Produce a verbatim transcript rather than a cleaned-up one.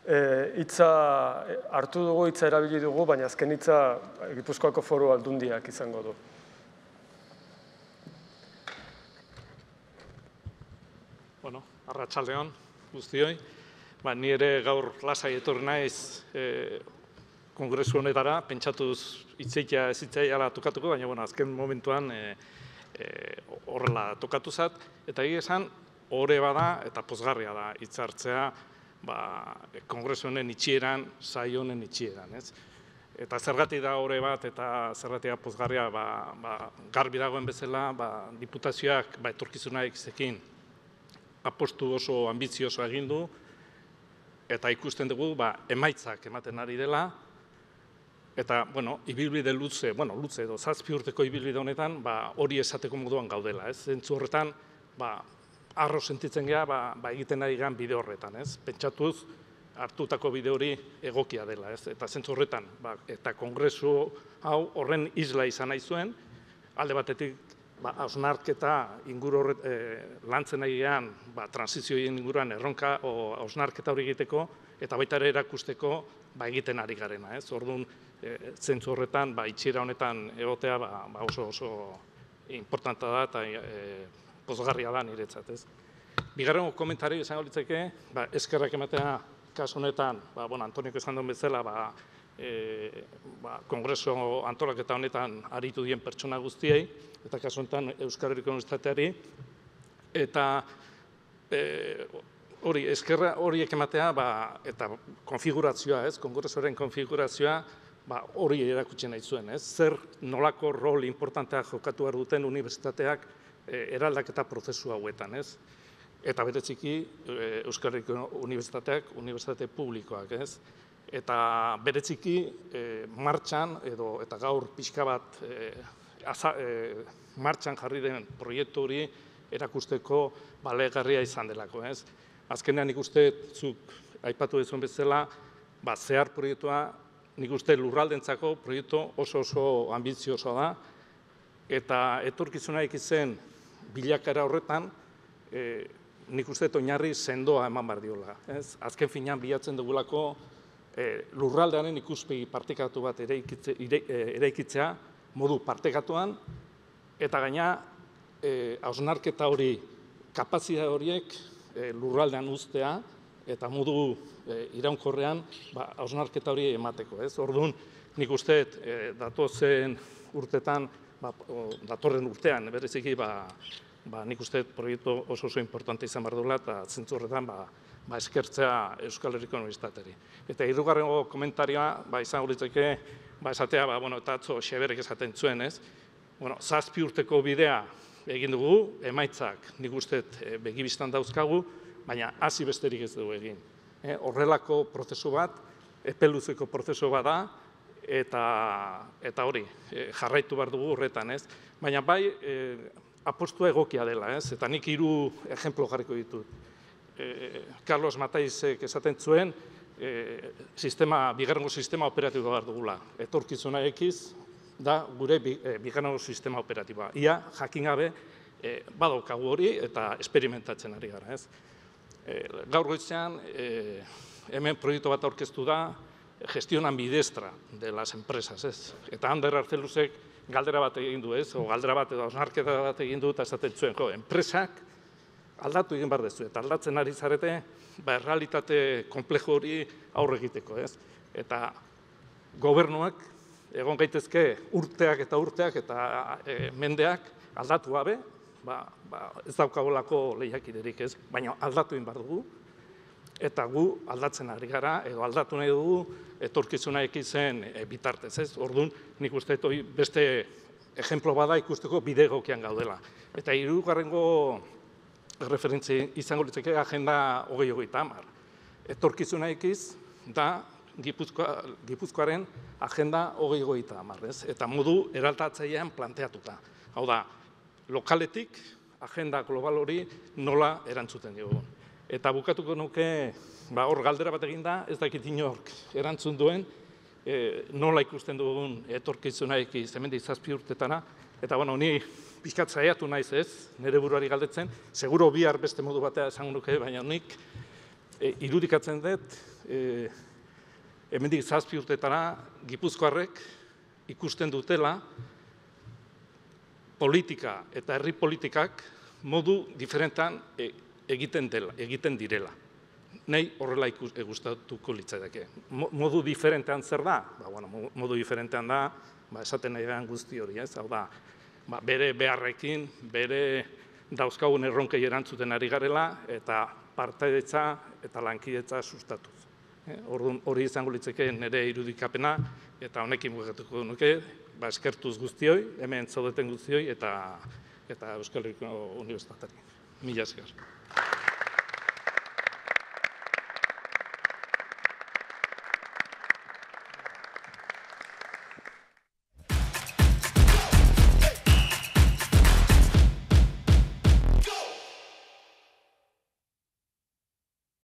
Hitza hartu dugu, hitza erabili dugu, baina azken hitza Gipuzkoako Foru Aldundiak izango du. Bueno, arratsaldeon guztioi. Ni ere gaur lasai etorri naiz kongresu honetara, pentsatuz hitzitea ez hitzaiala tokatuko, baina azken momentuan horrela tokatu zat. Eta egia esan, ohore bada eta pozgarria da hitz hartzea kongresu honen itxieran, saio honen itxieran. Eta zergatik da ohore bat eta zergatik pozgarria garbi dagoen bezala, diputazioak etorkizunarekin apostu oso ambizioso egin du, eta ikusten dugu emaitzak ematen ari dela, eta ibilbide luze, bueno, luze edo zazpi urteko ibilbide honetan hori esateko moduan gaudela. Zentzu horretan, arro sentitzen geha egiten ari gan bide horretan. Pentsatuz, hartutako bide hori egokia dela. Eta zentzu horretan, eta kongresu hau horren isla izan nahi zuen, alde batetik, hausnarketa inguru horret lantzen nahi gehan, transizioen inguruan erronka hausnarketa hori egiteko, eta baita ere erakusteko egiten ari garena. Orduan, zentzu horretan, itxiera honetan egotea oso oso importanta da eta pozgarria da niretzat. Bigarren komentario izango litzake, eskerrak ematea kasu honetan, Antoniok esan duen bezala, kongresu antolaketa honetan aritu dien pertsona guztiei, eta kasu honetan Euskal Herriko Unibertsitateari, eta hori, eskerra horiek ematea, eta konfigurazioa, kongresuaren konfigurazioa, hori erakutsi nahi zuen. Zer nolako rol importantea jokatu behar duten unibertsitateak eraldaketa prozesu hauetan. Eta bereziki Euskal Herriko Unibertsitateak, unibertsitate publikoak. Eta bereziki martxan, eta gaur pixka bat martxan jarri den proiektu hori erakusteko balegarria izan delako. Azkenean nik uste, zuk aipatu duzuen bezala, zehar proiektua, nik uste lurraldentzako proiektu oso oso ambiziosoa da, eta etorkizunarik izen bilakara horretan, nik uste oinarri sendoa eman behar diola. Azken finean bilatzen dugulako lurraldearen ikuspegi partekatu bat eraikitzea modu partekatuan, eta gaina hausnarketa hori, kapazitate horiek lurraldean uztea, eta modu iraunkorrean hausnarketa hori emateko. Orduan, nik uste datozen urtetan, datorren urtean, bereziki, nik uste proiektu oso oso importante izan behar duela, eta zentzu horretan eskertzea Euskal Herriko Unibertsitateari. Eta hirugarrengo komentarioa, izango litzake, esatea, eta atzo Xeberek esaten zuen, zazpi urteko bidea egin dugu, emaitzak nik uste begibistan dauzkagu, baina hasi besterik ez dugu egin. Horrelako prozesu bat, epe luzeko prozesu bat da, eta hori, jarraitu behar dugu horretan. Baina bai, apostua egokia dela, eta nik hiru ejemplo jarriko ditut. Carlos Mataizek esaten zuen, bigarrengo sistema operatiboa behar dugula. Etorkizuna ekiz da gure bigarrengo sistema operatiboa. Ia, jakin gabe, badaukagu hori eta esperimentatzen ari gara. Gaur goizean, hemen proiektu bat aurkeztu da, gestión ambidestra de las empresas. Eta Ander Arzeluzek galdera bat egin du, o galdera bat edo hausnarketa bat egin du, eta esaten zuen, jo, enpresak aldatu egin behar dezu, eta aldatzen ari zarete, errealitate komplejo hori aurre egiteko. Eta gobernuak, egon gaitezke urteak eta urteak eta mendeak aldatu gabe, ez daukagolako lehiakiderik, baina aldatu egin behar dugu, eta gu aldatzen ari gara, edo aldatu nahi dugu, etorkizuna ekizen bitartez. Orduan, nik uste beste ejemplo bada ikusteko bide egokian gaudela. Eta hirugarrengo referentzi izango litzake agenda hogei hogeita hamar. Etorkizuna ekiz da Gipuzkoaren agenda hogei hogeita hamar. Eta modu eraldatzailean planteatuta. Hau da, lokaletik agenda global hori nola erantzuten dugu. Eta bukatuko nuke, hor galdera bat eginda, ez dakit inork erantzun duen, nola ikusten dugun etorkizunaik hemendik zazpi urtetana, eta ni pixkat saiatu naiz ez, nire buruari galdetzen, seguro bihar beste modu batea esango nuke, baina nik irudikatzen dut E, hemendik zazpi urtetara Gipuzkoarrek ikusten dutela politika eta herri politikak modu diferentan egiten, dela, egiten direla. Nei horrela gustatuko litzaidake. Modu diferentean zer da? Ba, bueno, modu diferentean da, ba, esaten nahi behan guzti hori, ez? Hau da, ba, bere beharrekin, bere dauzkagun erronkei erantzuten ari garela, eta partaidetza eta lankidetza sustatuz. Orduan hori izango litzeke nire irudikapena, eta honekin bukatuko nuke, ba, eskertuz guztioi, hemen zaudeten guztioi, eta, eta Euskal Herriko Unibertsitateari. Mila esker.